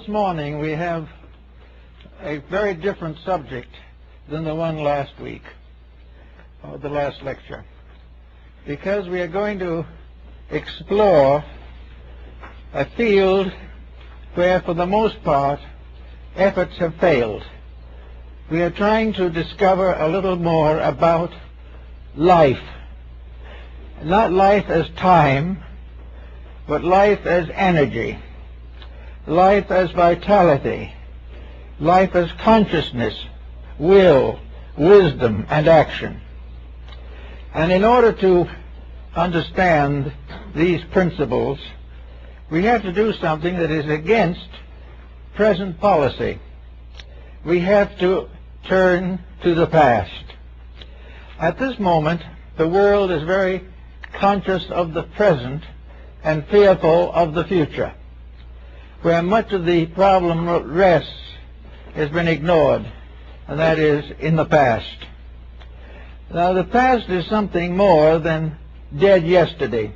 this morning we have a very different subject than the one last week, or the last lecture, because we are going to explore a field where, for the most part, efforts have failed. We are trying to discover a little more about life. Not life as time, but life as energy, life as vitality, life as consciousness, will, wisdom, and action. And in order to understand these principles, we have to do something that is against present policy. We have to turn to the past. At this moment, the world is very conscious of the present and fearful of the future. Where much of the problem rests has been ignored, and that is in the past. Now, the past is something more than dead yesterday,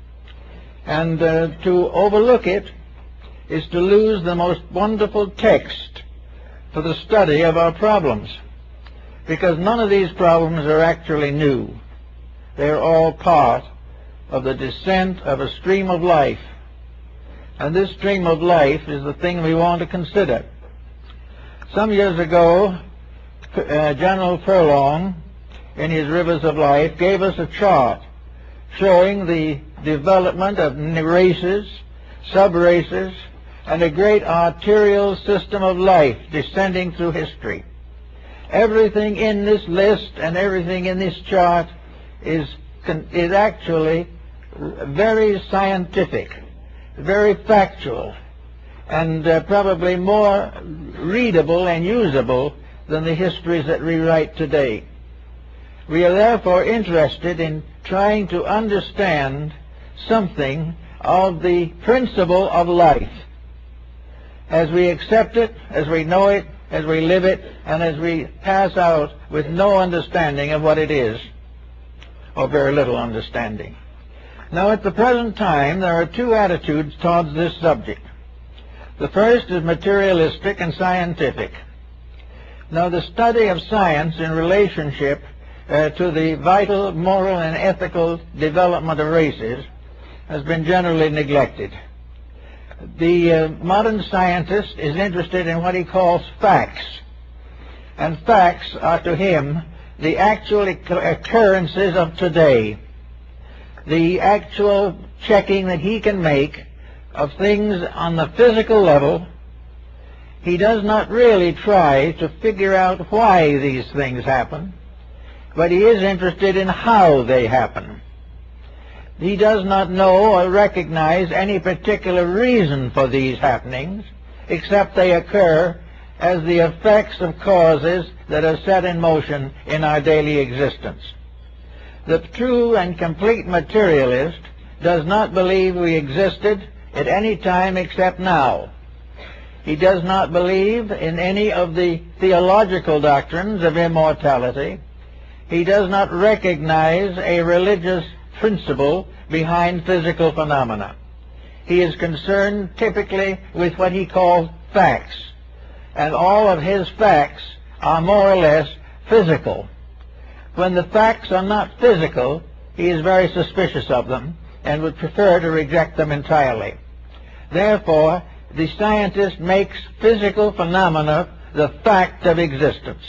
and to overlook it is to lose the most wonderful text for the study of our problems, because none of these problems are actually new. They're all part of the descent of a stream of life. And this stream of life is the thing we want to consider. Some years ago, General Furlong, in his Rivers of Life, gave us a chart showing the development of races, sub-races, and a great arterial system of life descending through history. Everything in this list and everything in this chart is actually very scientific, very factual, and probably more readable and usable than the histories that we write today. We are therefore interested in trying to understand something of the principle of life as we accept it, as we know it, as we live it, and as we pass out with no understanding of what it is, or very little understanding. Now, at the present time, there are two attitudes towards this subject. The first is materialistic and scientific. Now, the study of science in relationship to the vital, moral, and ethical development of races has been generally neglected. The modern scientist is interested in what he calls facts, and facts are to him the actual occurrences of today, the actual checking that he can make of things on the physical level. He does not really try to figure out why these things happen, but he is interested in how they happen. He does not know or recognize any particular reason for these happenings, except they occur as the effects of causes that are set in motion in our daily existence. The true and complete materialist does not believe we existed at any time except now. He does not believe in any of the theological doctrines of immortality. He does not recognize a religious principle behind physical phenomena. He is concerned typically with what he calls facts, and all of his facts are more or less physical. When the facts are not physical, he is very suspicious of them and would prefer to reject them entirely. Therefore, the scientist makes physical phenomena the fact of existence.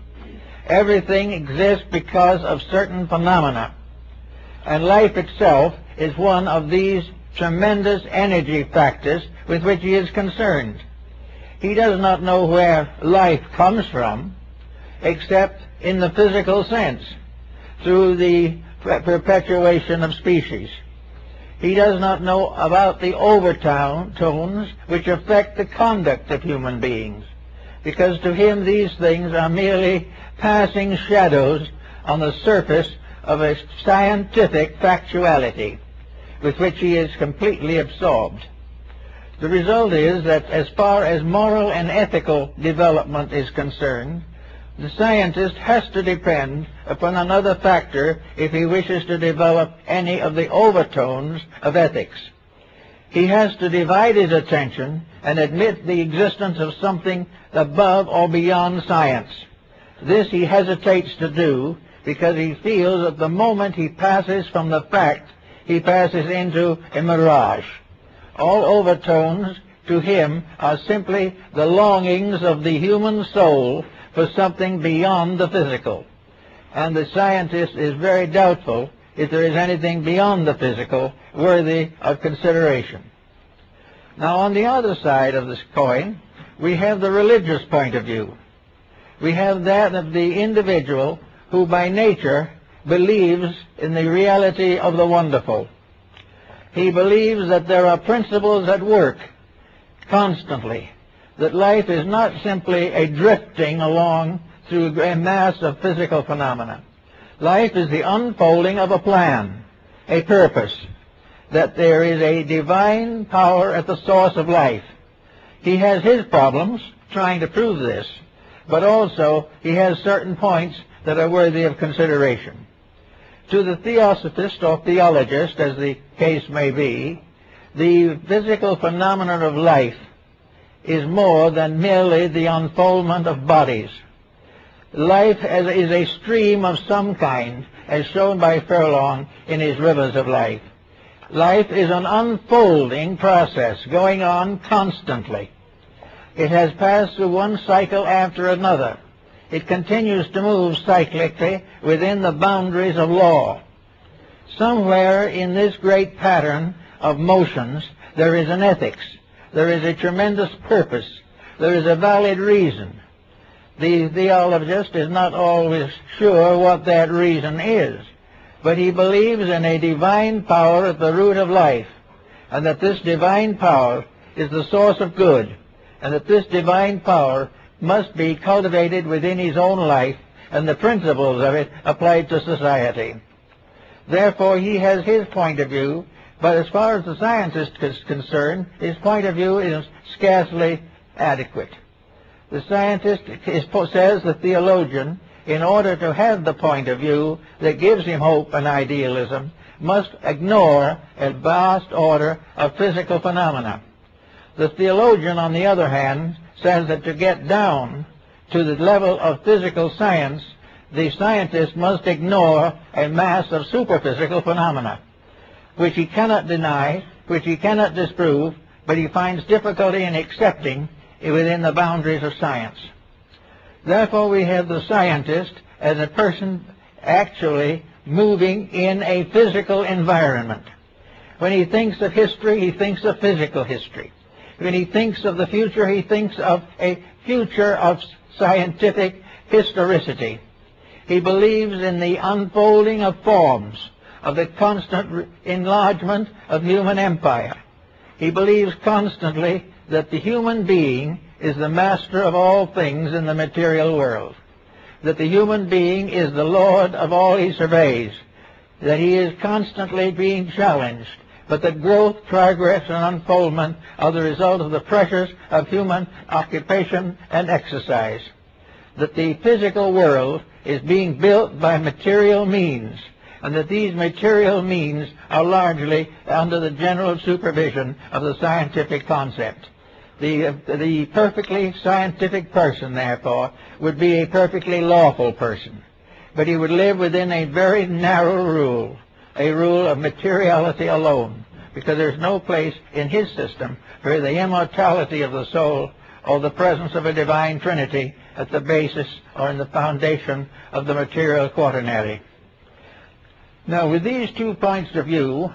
Everything exists because of certain phenomena, and life itself is one of these tremendous energy factors with which he is concerned. He does not know where life comes from, except in the physical sense, through the perpetuation of species. He does not know about the overtones which affect the conduct of human beings, because to him these things are merely passing shadows on the surface of a scientific factuality with which he is completely absorbed. The result is that as far as moral and ethical development is concerned, the scientist has to depend upon another factor if he wishes to develop any of the overtones of ethics. He has to divide his attention and admit the existence of something above or beyond science. This he hesitates to do because he feels that the moment he passes from the fact, he passes into a mirage. All overtones to him are simply the longings of the human soul for something beyond the physical. And the scientist is very doubtful if there is anything beyond the physical worthy of consideration. Now, on the other side of this coin, we have the religious point of view. We have that of the individual who by nature believes in the reality of the wonderful. He believes that there are principles at work constantly, that life is not simply a drifting along through a mass of physical phenomena. Life is the unfolding of a plan, a purpose, that there is a divine power at the source of life. He has his problems trying to prove this, but also he has certain points that are worthy of consideration. To the theosophist or theologist, as the case may be, the physical phenomenon of life is more than merely the unfoldment of bodies. Life is a stream of some kind, as shown by Furlong in his Rivers of Life. Life is an unfolding process going on constantly. It has passed through one cycle after another. It continues to move cyclically within the boundaries of law. Somewhere in this great pattern of motions, there is an ethics. There is a tremendous purpose. There is a valid reason. The theologist is not always sure what that reason is, but he believes in a divine power at the root of life, and that this divine power is the source of good, and that this divine power must be cultivated within his own life and the principles of it applied to society. Therefore, he has his point of view, but as far as the scientist is concerned, his point of view is scarcely adequate. The scientist says the theologian, in order to have the point of view that gives him hope and idealism, must ignore a vast order of physical phenomena. The theologian, on the other hand, says that to get down to the level of physical science, the scientist must ignore a mass of superphysical phenomena, which he cannot deny, which he cannot disprove, but he finds difficulty in accepting within the boundaries of science. Therefore, we have the scientist as a person actually moving in a physical environment. When he thinks of history, he thinks of physical history. When he thinks of the future, he thinks of a future of scientific historicity. He believes in the unfolding of forms, of the constant enlargement of human empire. He believes constantly that the human being is the master of all things in the material world, that the human being is the lord of all he surveys, that he is constantly being challenged, but that growth, progress, and unfoldment are the result of the pressures of human occupation and exercise, that the physical world is being built by material means, and that these material means are largely under the general supervision of the scientific concept. The perfectly scientific person, therefore, would be a perfectly lawful person, but he would live within a very narrow rule, a rule of materiality alone, because there's no place in his system for the immortality of the soul or the presence of a divine trinity at the basis or in the foundation of the material quaternary. Now, with these 2 points of view,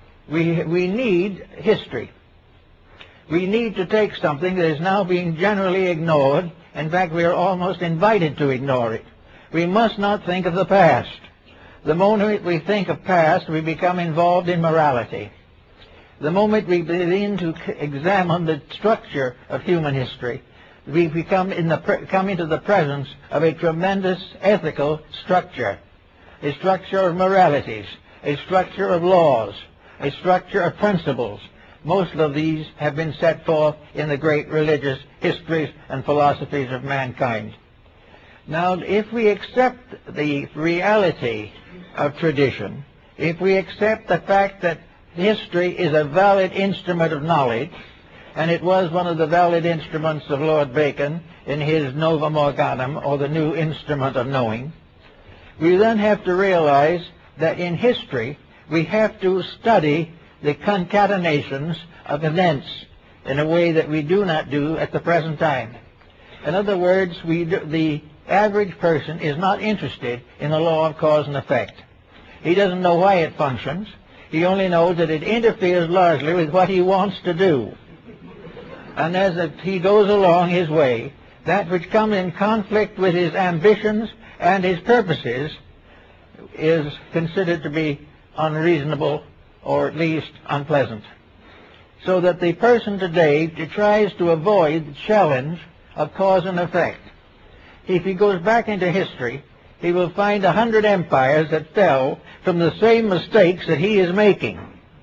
we need history. We need to take something that is now being generally ignored. In fact, we are almost invited to ignore it. We must not think of the past. The moment we think of past, we become involved in morality. The moment we begin to examine the structure of human history, we come into the presence of a tremendous ethical structure, a structure of moralities, a structure of laws, a structure of principles. Most of these have been set forth in the great religious histories and philosophies of mankind. Now, if we accept the reality of tradition, if we accept the fact that history is a valid instrument of knowledge, and it was one of the valid instruments of Lord Bacon in his Novum Organum, or the new instrument of knowing, we then have to realize that in history we have to study the concatenations of events in a way that we do not do at the present time. In other words, the average person is not interested in the law of cause and effect. He doesn't know why it functions. He only knows that it interferes largely with what he wants to do. And as he goes along his way, that which comes in conflict with his ambitions and his purposes is considered to be unreasonable, or at least unpleasant. So that the person today tries to avoid the challenge of cause and effect. If he goes back into history, he will find 100 empires that fell from the same mistakes that he is making.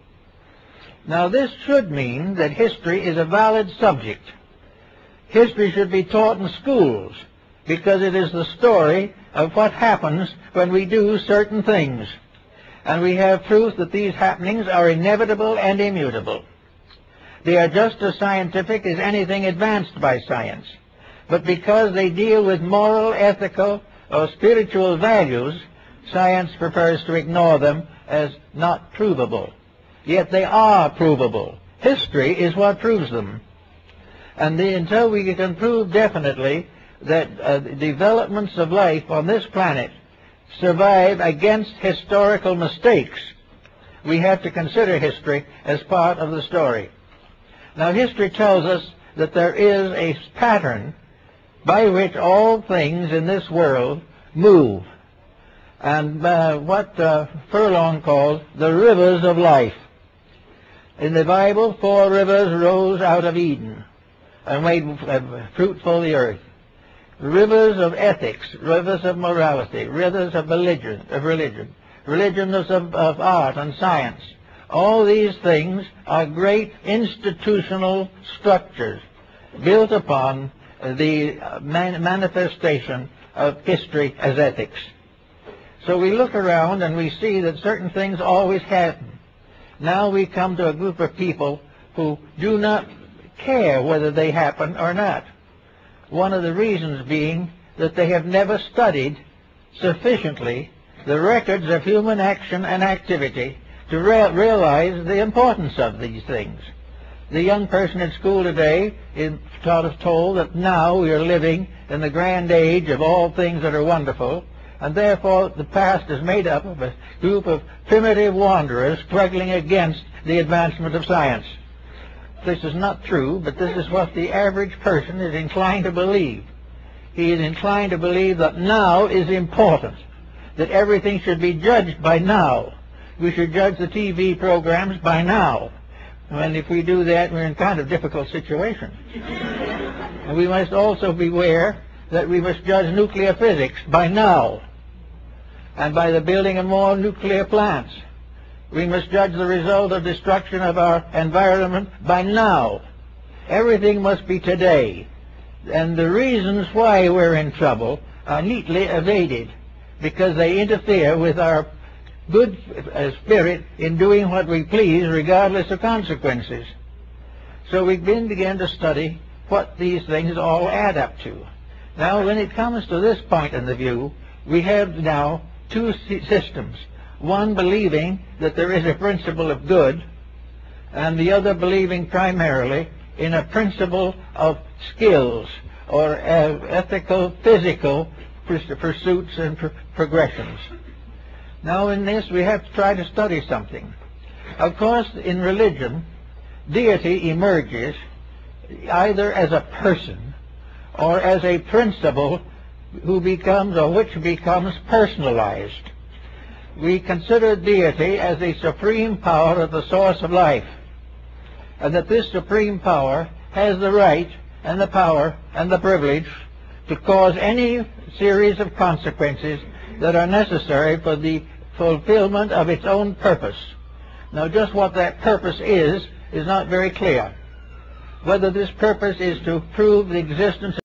Now this should mean that history is a valid subject. History should be taught in schools because it is the story of what happens when we do certain things. And we have proof that these happenings are inevitable and immutable. They are just as scientific as anything advanced by science. But because they deal with moral, ethical, or spiritual values, science prefers to ignore them as not provable. Yet they are provable. History is what proves them. And until we can prove definitely that developments of life on this planet survive against historical mistakes, we have to consider history as part of the story. Now, history tells us that there is a pattern by which all things in this world move, and what Furlong called the rivers of life. In the Bible, 4 rivers rose out of Eden and made fruitful the earth. Rivers of ethics, rivers of morality, rivers of religion, religions of art and science. All these things are great institutional structures built upon the manifestation of history as ethics. So we look around and we see that certain things always happen. Now we come to a group of people who do not care whether they happen or not. One of the reasons being that they have never studied sufficiently the records of human action and activity to realize the importance of these things. The young person in school today is told that now we are living in the grand age of all things that are wonderful, and therefore the past is made up of a group of primitive wanderers struggling against the advancement of science. This is not true, but this is what the average person is inclined to believe. He is inclined to believe that now is important, that everything should be judged by now. We should judge the TV programs by now. And if we do that, we're in kind of difficult situation. And we must also beware that we must judge nuclear physics by now, and by the building of more nuclear plants. We must judge the result of destruction of our environment by now. Everything must be today. And the reasons why we're in trouble are neatly evaded, because they interfere with our good spirit in doing what we please regardless of consequences. So we begin to study what these things all add up to. Now, when it comes to this point in the view, we have now 2 systems. One believing that there is a principle of good, and the other believing primarily in a principle of skills, or ethical, physical pursuits and progressions. Now in this we have to try to study something. Of course, in religion, deity emerges either as a person or as a principle who becomes, or which becomes, personalized. We consider deity as the supreme power of the source of life, and that this supreme power has the right and the power and the privilege to cause any series of consequences that are necessary for the fulfillment of its own purpose. Now, just what that purpose is not very clear. Whether this purpose is to prove the existence